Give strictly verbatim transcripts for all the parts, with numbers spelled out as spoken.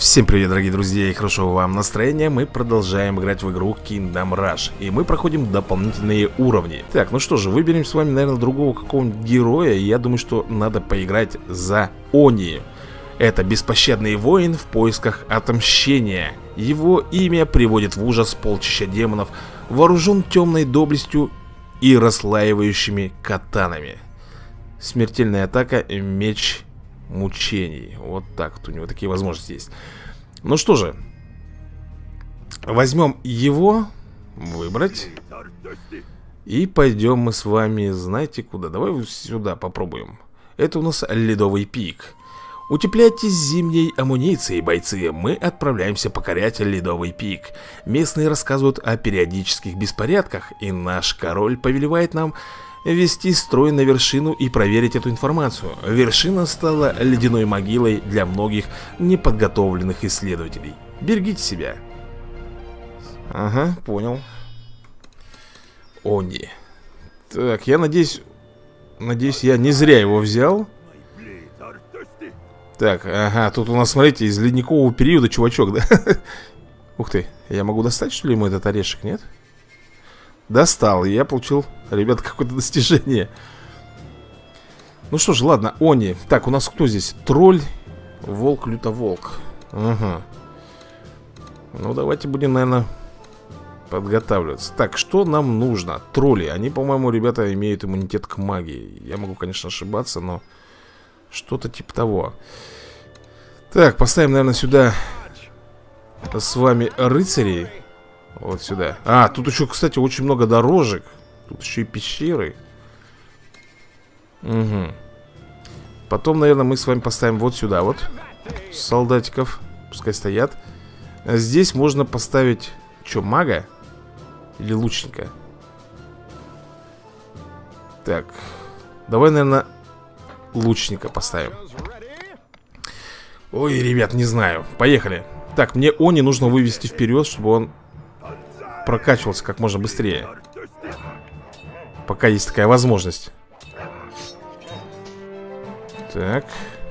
Всем привет, дорогие друзья, и хорошего вам настроения. Мы продолжаем играть в игру Kingdom Rush, и мы проходим дополнительные уровни. Так, ну что же, выберем с вами, наверное, другого какого-нибудь героя. И я думаю, что надо поиграть за Они. Это беспощадный воин в поисках отмщения. Его имя приводит в ужас полчища демонов, вооружен темной доблестью и расслаивающими катанами. Смертельная атака, меч мучений. Вот так вот у него такие возможности есть. Ну что же, возьмем его, выбрать, и пойдем мы с вами, знаете куда? Давай сюда попробуем. Это у нас Ледовый пик. Утепляйтесь зимней амуницией, бойцы. Мы отправляемся покорять Ледовый пик. Местные рассказывают о периодических беспорядках, и наш король повелевает нам вести строй на вершину и проверить эту информацию. Вершина стала ледяной могилой для многих неподготовленных исследователей. Берегите себя. Ага, понял. Они. Так, я надеюсь... Надеюсь, я не зря его взял. Так, ага, тут у нас, смотрите, из ледникового периода чувачок, да? Ух ты, я могу достать, что ли, ему этот орешек, нет? Достал, и я получил, ребят, какое-то достижение. Ну что ж, ладно, Они. Так, у нас кто здесь? Тролль, волк, лютоволк. Ага. Ну, давайте будем, наверное, подготавливаться. Так, что нам нужно? Тролли, они, по-моему, ребята, имеют иммунитет к магии. Я могу, конечно, ошибаться, но что-то типа того. Так, поставим, наверное, сюда с вами рыцарей. Вот сюда. А, тут еще, кстати, очень много дорожек. Тут еще и пещеры. Угу. Потом, наверное, мы с вами поставим вот сюда вот солдатиков. Пускай стоят. А здесь можно поставить, что, мага? Или лучника? Так. Давай, наверное, лучника поставим. Ой, ребят, не знаю. Поехали. Так, мне Они нужно вывести вперед, чтобы он прокачивался как можно быстрее. Пока есть такая возможность. Так.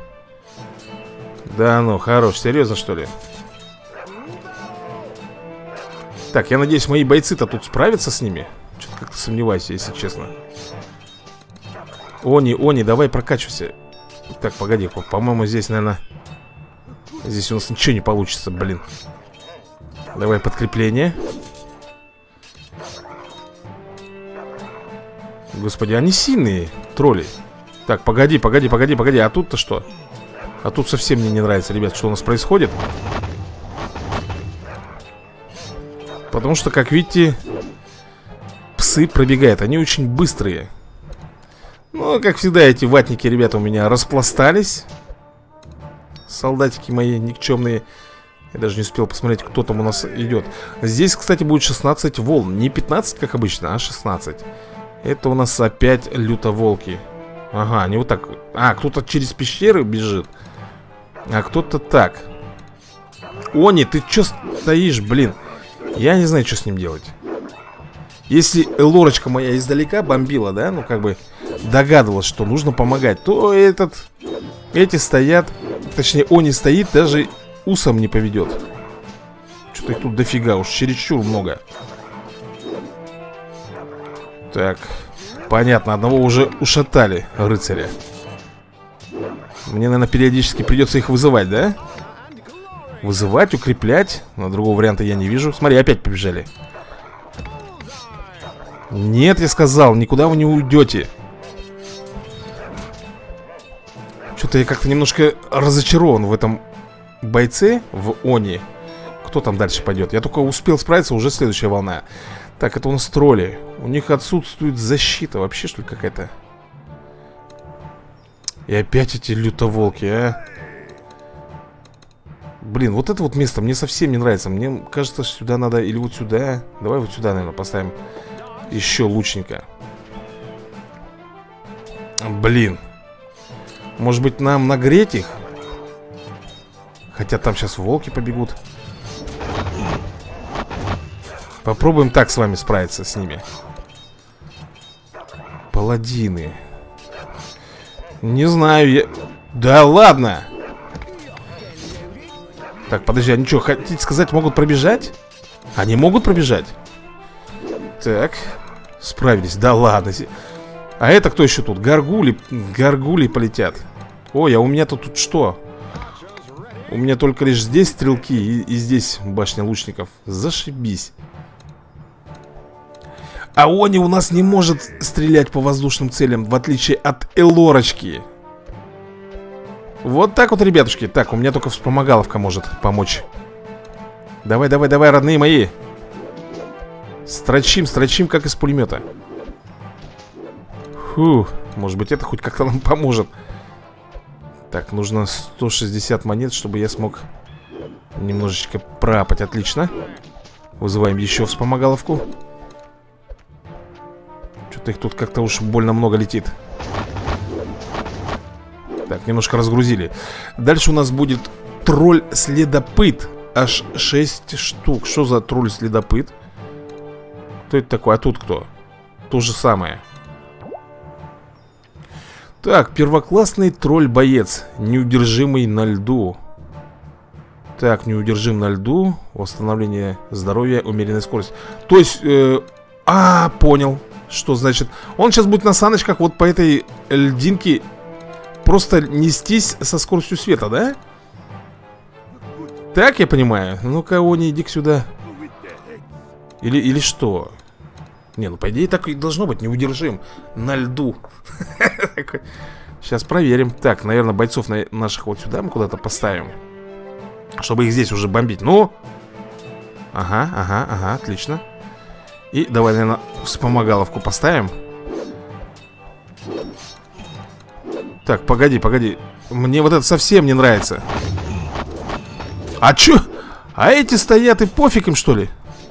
Да ну, хорош, серьезно, что ли? Так, я надеюсь, мои бойцы-то тут справятся с ними. Что-то как-то сомневаюсь, если честно. Они, Они, давай прокачивайся. Так, погоди, по-моему, здесь, наверное, здесь у нас ничего не получится, блин. Давай подкрепление. Господи, они сильные, тролли. Так, погоди, погоди, погоди, погоди. А тут-то что? А тут совсем мне не нравится, ребят, что у нас происходит. Потому что, как видите, псы пробегают. Они очень быстрые. Ну, как всегда, эти ватники, ребята, у меня распластались. Солдатики мои никчемные. Я даже не успел посмотреть, кто там у нас идет. Здесь, кстати, будет шестнадцать волн. Не пятнадцать, как обычно, а шестнадцать. Это у нас опять лютоволки. Ага, они вот так. А, кто-то через пещеры бежит. А кто-то так. Они, ты чё стоишь, блин? Я не знаю, что с ним делать. Если лорочка моя издалека бомбила, да, ну как бы догадывалась, что нужно помогать, то этот... Эти стоят, точнее, Они стоит, даже усом не поведет. Что-то их тут дофига, уж чересчур много. Так, понятно, одного уже ушатали рыцаря. Мне, наверное, периодически придется их вызывать, да? Вызывать, укреплять. Но другого варианта я не вижу. Смотри, опять побежали. Нет, я сказал, никуда вы не уйдете. Что-то я как-то немножко разочарован в этом бойце, в Они. Кто там дальше пойдет? Я только успел справиться, уже следующая волна. Так, это у нас тролли. У них отсутствует защита вообще, что ли, какая-то. И опять эти лютоволки, а. Блин, вот это вот место мне совсем не нравится. Мне кажется, что сюда надо, или вот сюда. Давай вот сюда, наверное, поставим еще лучника. Блин. Может быть, нам нагреть их? Хотя там сейчас волки побегут. Попробуем так с вами справиться с ними. Паладины. Не знаю, я... Да ладно! Так, подожди, они что, хотите сказать, могут пробежать? Они могут пробежать? Так, справились, да ладно. А это кто еще тут? Гаргули, гаргули полетят. Ой, а у меня-то тут что? У меня только лишь здесь стрелки и, и здесь башня лучников. Зашибись. А Они у нас не может стрелять по воздушным целям, в отличие от Элорочки. Вот так вот, ребятушки. Так, у меня только вспомогаловка может помочь. Давай, давай, давай, родные мои. Строчим, строчим, как из пулемета. Фух, может быть, это хоть как-то нам поможет. Так, нужно сто шестьдесят монет, чтобы я смог немножечко пропать. Отлично. Вызываем еще вспомогаловку. Что-то их тут как-то уж больно много летит. Так, немножко разгрузили. Дальше у нас будет тролль-следопыт. Аж шесть штук. Что за тролль-следопыт? Кто это такой? А тут кто? То же самое. Так, первоклассный тролль-боец. Неудержимый на льду. Так, неудержим на льду. Восстановление здоровья, умеренная скорость. То есть, э, а, понял. Что значит? Он сейчас будет на саночках вот по этой льдинке просто нестись со скоростью света, да? Так я понимаю. Ну-ка, Они, иди сюда. Или, или что? Не, ну по идее так и должно быть. Неудержим на льду. Сейчас проверим. Так, наверное, бойцов наших вот сюда мы куда-то поставим, чтобы их здесь уже бомбить. Ну? Ага, ага, ага, отлично. И давай, наверное, вспомогаловку поставим. Так, погоди, погоди. Мне вот это совсем не нравится. А чё? А эти стоят и пофиг им, что ли?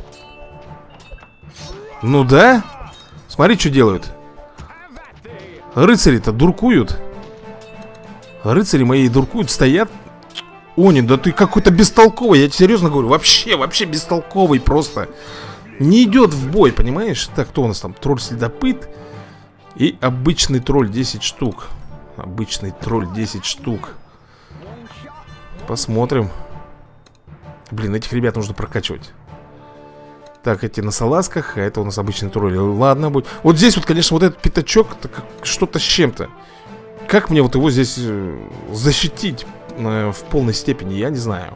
Ну да. Смотри, что делают. Рыцари-то дуркуют. Рыцари мои дуркуют, стоят. Они, да ты какой-то бестолковый. Я тебе серьезно говорю, вообще, вообще бестолковый просто. Не идет в бой, понимаешь? Так, кто у нас там? Тролль-следопыт. И обычный тролль десять штук. Обычный тролль десять штук. Посмотрим. Блин, этих ребят нужно прокачивать. Так, эти на салазках, а это у нас обычный тролль. Ладно, будет. Вот здесь вот, конечно, вот этот пятачок, что-то с чем-то. Как мне вот его здесь защитить э, в полной степени, я не знаю.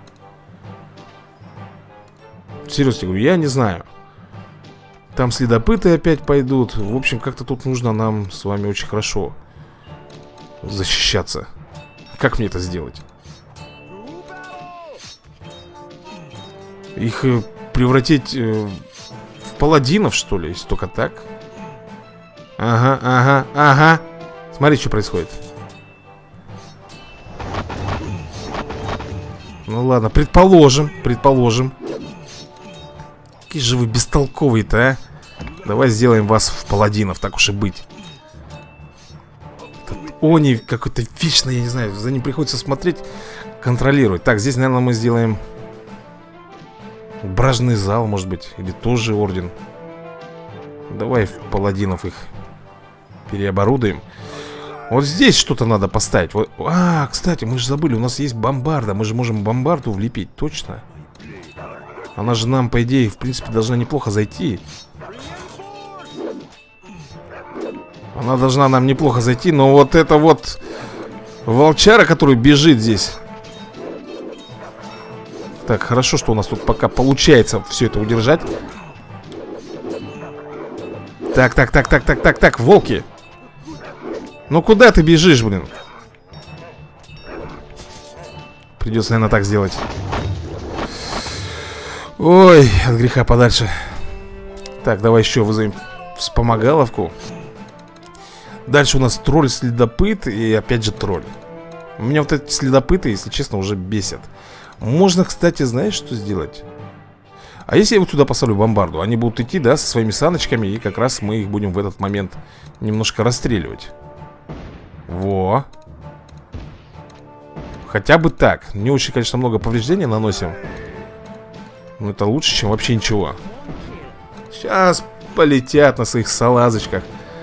Серьезно говорю, я не знаю. Там следопыты опять пойдут. В общем, как-то тут нужно нам с вами очень хорошо защищаться. Как мне это сделать? Их э, превратить э, в паладинов, что ли, если только так? Ага, ага, ага. Смотри, что происходит. Ну ладно, предположим, предположим. Какие же вы бестолковые-то, а? Давай сделаем вас в паладинов, так уж и быть. Они какой-то вечный, я не знаю, за ним приходится смотреть, контролировать. Так, здесь, наверное, мы сделаем бражный зал, может быть. Или тоже орден. Давай в паладинов их переоборудуем. Вот здесь что-то надо поставить. Вот. А, кстати, мы же забыли, у нас есть бомбарда. Мы же можем бомбарду влепить, точно. Она же нам, по идее, в принципе, должна неплохо зайти. Она должна нам неплохо зайти. Но вот это вот волчара, который бежит здесь. Так, хорошо, что у нас тут пока получается все это удержать. Так, так, так, так, так, так, так, волки. Ну куда ты бежишь, блин? Придется, наверное, так сделать. Ой, от греха подальше. Так, давай еще вызовем вспомогаловку. Дальше у нас тролль-следопыт и опять же тролль. Меня вот эти следопыты, если честно, уже бесят. Можно, кстати, знаешь, что сделать? А если я вот сюда поставлю бомбарду? Они будут идти, да, со своими саночками. И как раз мы их будем в этот момент немножко расстреливать. Во. Хотя бы так. Не очень, конечно, много повреждений наносим. Но это лучше, чем вообще ничего. Сейчас полетят на своих салазочках.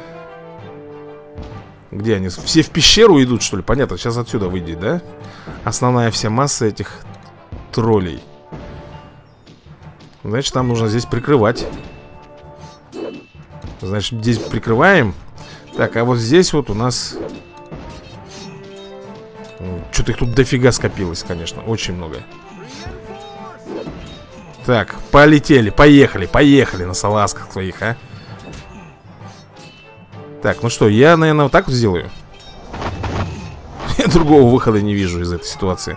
Где они? Все в пещеру идут, что ли? Понятно, сейчас отсюда выйдет, да? Основная вся масса этих троллей. Значит, нам нужно здесь прикрывать. Значит, здесь прикрываем. Так, а вот здесь вот у нас... Что-то их тут дофига скопилось, конечно. Очень много. Так, полетели, поехали, поехали на салазках своих, а. Так, ну что, я, наверное, вот так вот сделаю. Я другого выхода не вижу из этой ситуации.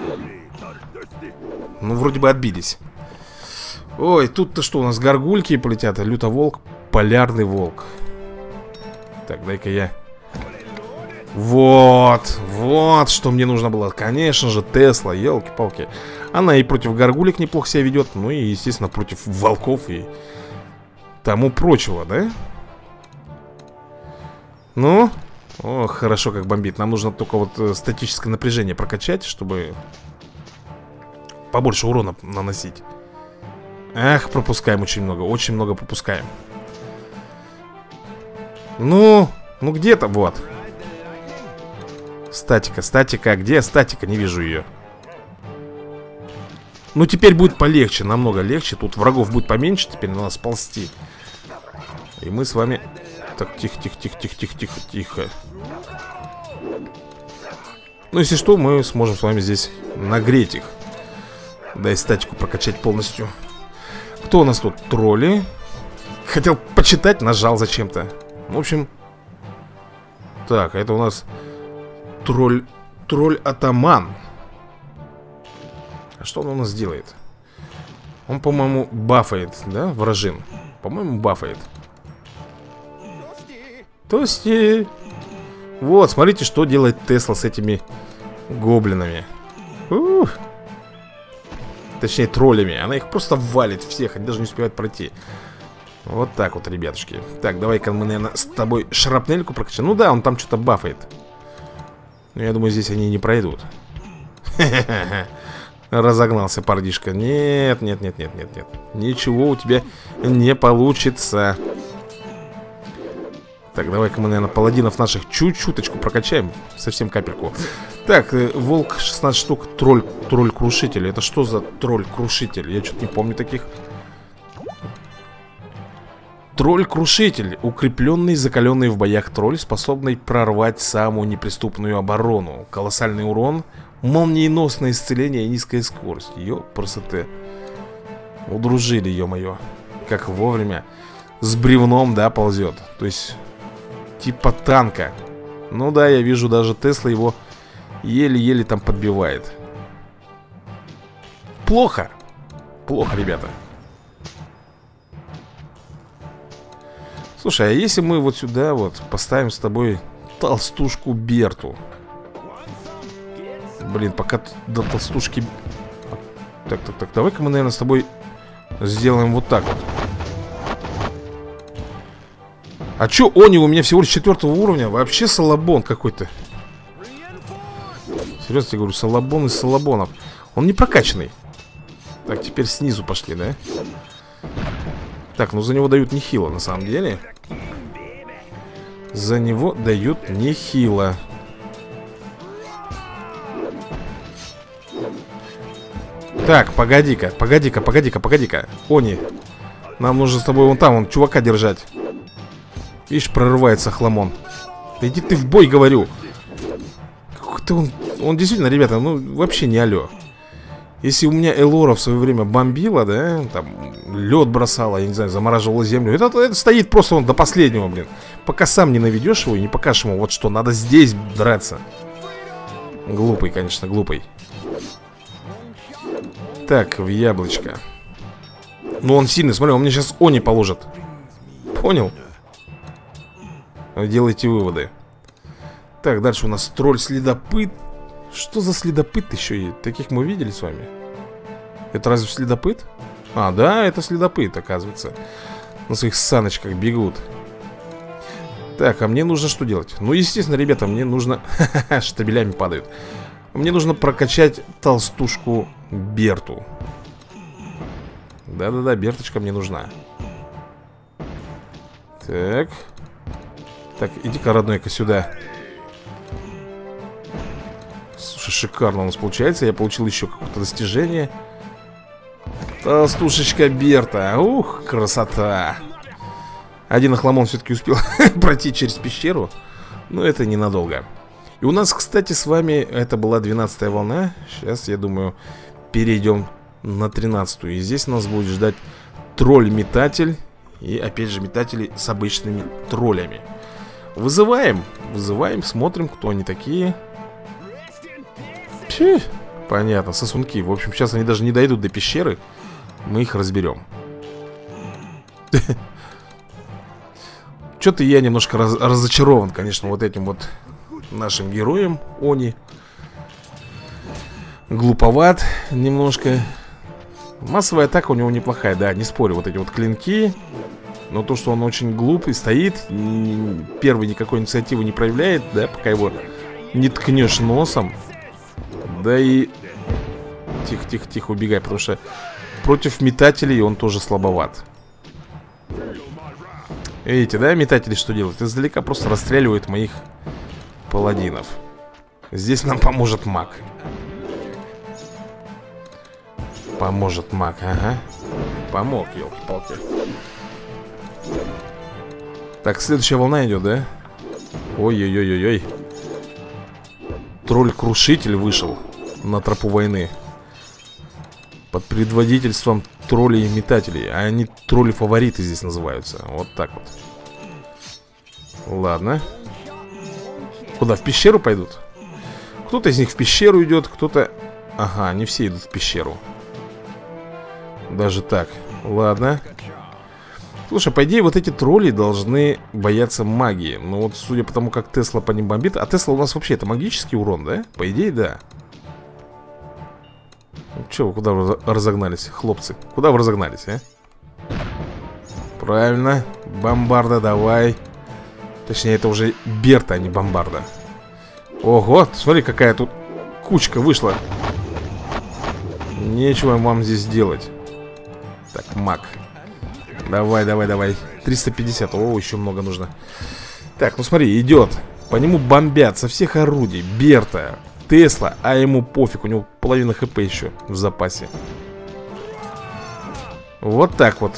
Ну, вроде бы отбились. Ой, тут-то что, у нас горгульки полетят. Лютоволк, полярный волк. Так, дай-ка я... Вот, вот, что мне нужно было. Конечно же, Тесла, елки-палки. Она и против горгулек неплохо себя ведет. Ну и, естественно, против волков и тому прочего, да? Ну, о, хорошо как бомбит. Нам нужно только вот статическое напряжение прокачать, чтобы побольше урона наносить. Ах, пропускаем очень много, очень много пропускаем. Ну, ну где-то, вот. Статика, статика, где статика? Не вижу ее. Ну теперь будет полегче, намного легче. Тут врагов будет поменьше, теперь на нас ползти. И мы с вами... Так, тихо, тихо, тихо, тихо, тихо, тихо, тихо. Ну, если что, мы сможем с вами здесь нагреть их. Да и статику прокачать полностью. Кто у нас тут? Тролли. Хотел почитать, нажал зачем-то. В общем... Так, это у нас... Тролль... Тролль-атаман. А что он у нас делает? Он, по-моему, бафает, да, вражин? По-моему, бафает. Тости. Вот, смотрите, что делает Тесла с этими гоблинами. Ух. Точнее, троллями. Она их просто валит всех, они даже не успевают пройти. Вот так вот, ребятушки. Так, давай-ка мы, наверное, с тобой шрапнельку прокачаем. Ну да, он там что-то бафает. Но я думаю, здесь они не пройдут. Разогнался парнишка. Нет, нет, нет, нет, нет, нет. Ничего у тебя не получится. Так, давай-ка мы, наверное, паладинов наших чуть-чуточку прокачаем. Совсем капельку. Так, волк шестнадцать штук. Тролль, тролль-крушитель. Это что за тролль-крушитель? Я что-то не помню таких. Тролль-крушитель. Укрепленный, закаленный в боях тролль, способный прорвать самую неприступную оборону. Колоссальный урон, молниеносное исцеление и низкая скорость. Ёпрст. Удружили, ё-моё. Как вовремя. С бревном, да, ползет. То есть, типа танка. Ну да, я вижу, даже Тесла его еле-еле там подбивает. Плохо. Плохо, ребята. Слушай, а если мы вот сюда вот поставим с тобой толстушку Берту? Блин, пока до толстушки... Так, так, так, давай-ка мы, наверное, с тобой сделаем вот так вот. А чё, они у меня всего лишь четвертого уровня? Вообще салабон какой-то. Серьезно тебе говорю, салабон из салабонов. Он не прокачанный. Так, теперь снизу пошли, да? Так, ну за него дают нехило, на самом деле. За него дают нехило. Так, погоди-ка, погоди-ка, погоди-ка, погоди-ка. Они, нам нужно с тобой вон там, вон, чувака держать. Видишь, прорывается хламон. Да иди ты в бой, говорю. Какой-то он, он действительно, ребята, ну вообще не алё. Если у меня Элора в свое время бомбила, да, там, лед бросала, я не знаю, замораживала землю, это, это стоит просто он до последнего, блин. Пока сам не наведешь его и не покажешь ему, вот что, надо здесь драться. Глупый, конечно, глупый. Так, в яблочко. Ну, он сильный, смотри, он мне сейчас они положит. Понял? Делайте выводы. Так, дальше у нас тролль-следопыт. Что за следопыт еще и? Таких мы видели с вами? Это разве следопыт? А, да, это следопыт, оказывается. На своих саночках бегут. Так, а мне нужно что делать? Ну, естественно, ребята, мне нужно... Штабелями падают. Мне нужно прокачать толстушку Берту. Да-да-да, Берточка мне нужна. Так. Так, иди-ка, родной-ка, сюда. Слушай, шикарно у нас получается. Я получил еще какое-то достижение. Толстушечка Берта. Ух, красота. Один охламон все-таки успел пройти через пещеру. Но это ненадолго. И у нас, кстати, с вами это была двенадцатая волна. Сейчас, я думаю, перейдем на тринадцатую. И здесь нас будет ждать тролль-метатель. И опять же метатели с обычными троллями. Вызываем, вызываем, смотрим, кто они такие. Пфи, понятно, сосунки. В общем, сейчас они даже не дойдут до пещеры. Мы их разберем. Что-то я немножко раз разочарован, конечно, вот этим вот нашим героем Они. Глуповат немножко. Массовая атака у него неплохая, да, не спорю. Вот эти вот клинки. Но то, что он очень глупый, стоит, первый никакой инициативы не проявляет, да, пока его не ткнешь носом. Да и... Тихо-тихо-тихо, убегай, потому что против метателей он тоже слабоват. Видите, да, метатели что делают? Издалека просто расстреливают моих паладинов. Здесь нам поможет маг. Поможет маг, ага. Помог, елки-палки. Так, следующая волна идет, да? Ой-ой-ой-ой-ой. Тролль-крушитель вышел на тропу войны. Под предводительством троллей и метателей. А они тролли-фавориты здесь называются. Вот так вот. Ладно. Куда, в пещеру пойдут? Кто-то из них в пещеру идет, кто-то... Ага, не все идут в пещеру. Даже так. Ладно. Слушай, по идее, вот эти тролли должны бояться магии. Но вот судя по тому, как Тесла по ним бомбит. А Тесла у нас вообще это магический урон, да? По идее, да. Ну, че вы куда вы разогнались, хлопцы? Куда вы разогнались, а? Правильно. Бомбарда, давай. Точнее, это уже Берта, а не Бомбарда. Ого, смотри, какая тут кучка вышла. Нечего вам здесь делать. Так, маг. Давай, давай, давай. триста пятьдесят. О, еще много нужно. Так, ну смотри, идет. По нему бомбят со всех орудий. Берта, Тесла, а ему пофиг. У него половина хп еще в запасе. Вот так вот.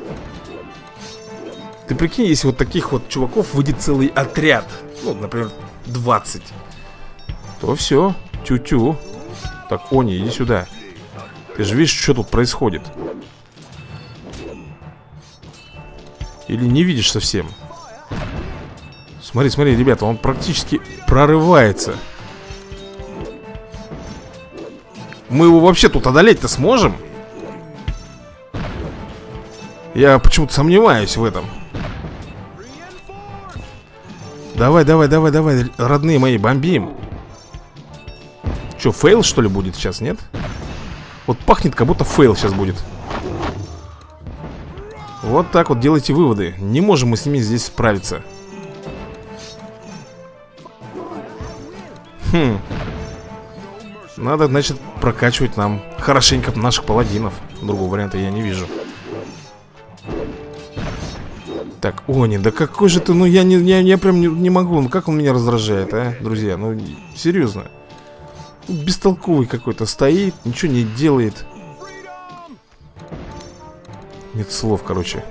Ты прикинь, если вот таких вот чуваков выйдет целый отряд. Ну, например, двадцать. То все, тю-тю. Так, Они, иди сюда. Ты же видишь, что тут происходит? Или не видишь совсем? Смотри, смотри, ребята, он практически прорывается. Мы его вообще тут одолеть-то сможем? Я почему-то сомневаюсь в этом. Давай, давай, давай, давай, родные мои, бомбим. Че, фейл что ли будет сейчас, нет? Вот пахнет, как будто фейл сейчас будет. Вот так вот делайте выводы. Не можем мы с ними здесь справиться. Хм. Надо, значит, прокачивать нам хорошенько наших паладинов. Другого варианта я не вижу. Так, Они, да какой же ты, ну я, не, я, я прям не, не могу. Ну как он меня раздражает, а, друзья? Ну, серьезно. Бестолковый какой-то стоит, ничего не делает. Нет слов, короче.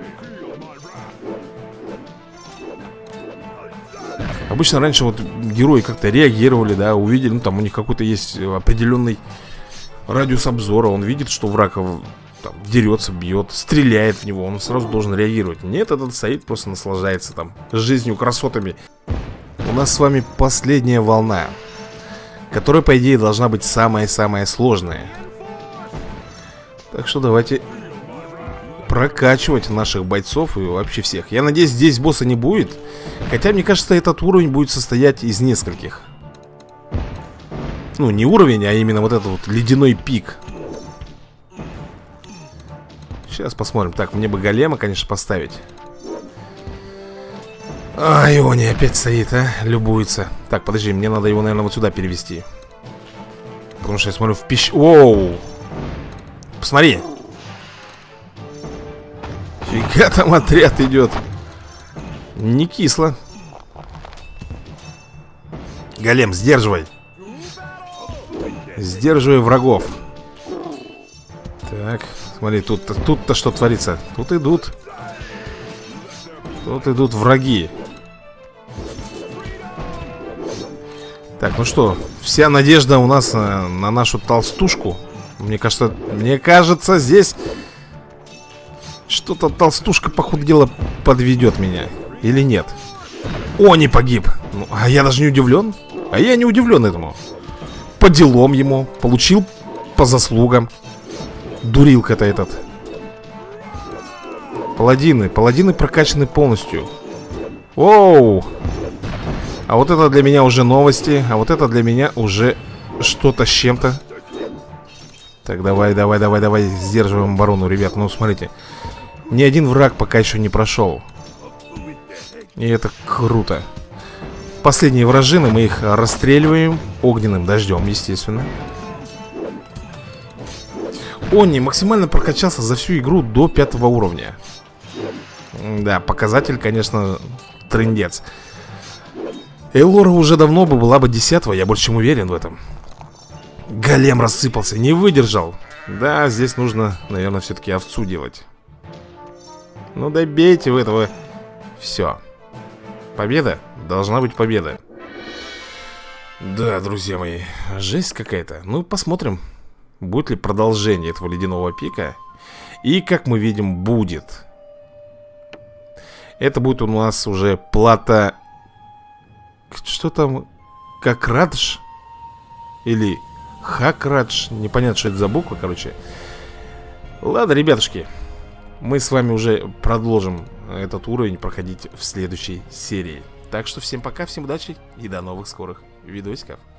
Обычно раньше вот герои как-то реагировали, да, увидели, ну там у них какой-то есть определенный радиус обзора. Он видит, что враг там дерется, бьет, стреляет в него, он сразу должен реагировать. Нет, этот стоит, просто наслаждается там жизнью, красотами. У нас с вами последняя волна, которая, по идее, должна быть самая-самая сложная. Так что давайте прокачивать наших бойцов и вообще всех. Я надеюсь, здесь босса не будет. Хотя, мне кажется, этот уровень будет состоять из нескольких. Ну, не уровень, а именно вот этот вот ледяной пик. Сейчас посмотрим. Так, мне бы голема, конечно, поставить. Ай, Они опять стоит, а, любуется. Так, подожди, мне надо его, наверное, вот сюда перевести. Потому что я смотрю в пищу. Оу! Посмотри. Фига там отряд идет. Не кисло. Голем, сдерживай. Сдерживаю врагов. Так, смотри, тут-то тут-то что творится. Тут идут. Тут идут враги. Так, ну что, вся надежда у нас на, на нашу толстушку. Мне кажется, мне кажется, здесь что-то толстушка, по ходу дела, подведет меня. Или нет? О, не погиб. Ну, а я даже не удивлен. А я не удивлен этому. По делам ему. Получил по заслугам. Дурилка-то этот. Паладины. Паладины прокачаны полностью. Оу. А вот это для меня уже новости. А вот это для меня уже что-то с чем-то. Так, давай, давай, давай, давай. Сдерживаем оборону, ребят. Ну, смотрите. Ни один враг пока еще не прошел. И это круто. Последние вражины, мы их расстреливаем огненным дождем, естественно. Они максимально прокачался за всю игру до пятого уровня. Да, показатель, конечно, трындец. Элора уже давно бы была бы десятого, я больше чем уверен в этом. Голем рассыпался, не выдержал. Да, здесь нужно, наверное, все-таки овцу делать. Ну добейте вы этого. Все. Победа? Должна быть победа. Да, друзья мои, жесть какая-то. Ну, посмотрим, будет ли продолжение этого ледяного пика. И, как мы видим, будет. Это будет у нас уже плата... Что там? Какрадж? Или Хакрадж? Непонятно, что это за буква, короче. Ладно, ребятушки, мы с вами уже продолжим этот уровень проходить в следующей серии. Так что всем пока, всем удачи и до новых скорых видосиков.